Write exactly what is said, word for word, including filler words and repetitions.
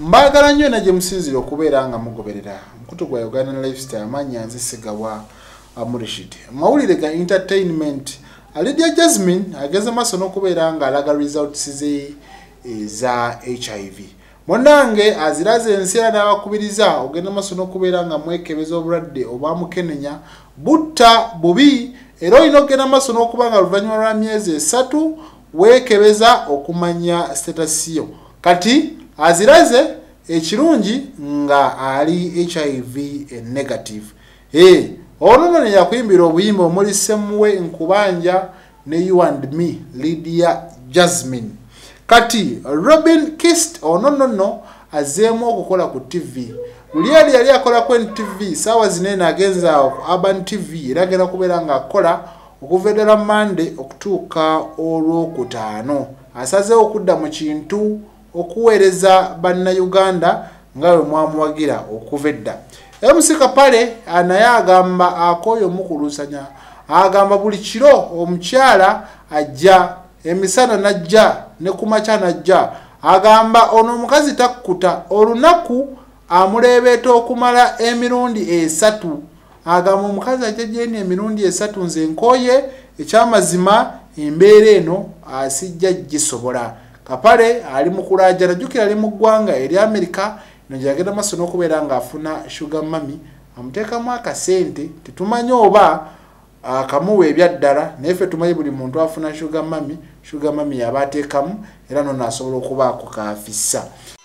Mbagala nnyo na gye musinzira okubeera nga mugoberera mukutu gwa Uganda Lifestyle amanya nze Segawa Amurishid. Mawulire ga entertainment Lydia Jazmine ageze maso n'okubeera nga alaga results ze za H I V. Monange aziraze ensera n'abakubiriza ogenda maso n'okubeera nga mwekebeza obulwadde oba mukenenya butta bubi era olina okugenda maso n'okuba nga luvannyuma lwa myezi esatu weekebeza okumanya status yo. Kati aziraze ekirungi nga ali H I V negative. Eh, ono ne yakuyimbira obuyimba omuli Semuwe Nkubanja ne You and Me Lydia Jazmine. Kati Robin Kist ono nno azeemu okukola ku T V. Lydia yali akola ku T V sawa zinene agenza Urban T V era agenda kubeera nga akola okuva ddala Monday okutuuka olwokutaano. Asazeewo okudda mu kintu okuweereza bannayuganda nga bwe mwamuwagira okuva edda. M C Kapale naye agamba akooyo mukulusanya agamba buli kiro omukyala ajja emisana najja ne kumakya najja agamba ono omukazi takkuta olunaku amuleebeeta okumala emirundi esatu agamba omukazi ajja gyeni emirundi esatu nze nkooye ekyamazima embeera eno asijja gisobola. Kapale ali mukulajana jukira ali mu ggwanga eri America nojagenda maso n'okubeera nga afuna sugar mami amuteekamu akasente tetumanyi oba akamuwe ebyaddala naye ffe tumanyi buli muntu afuna sugar mami sugar mami yaba ateekamu era nno asobola okubaako kaafissa.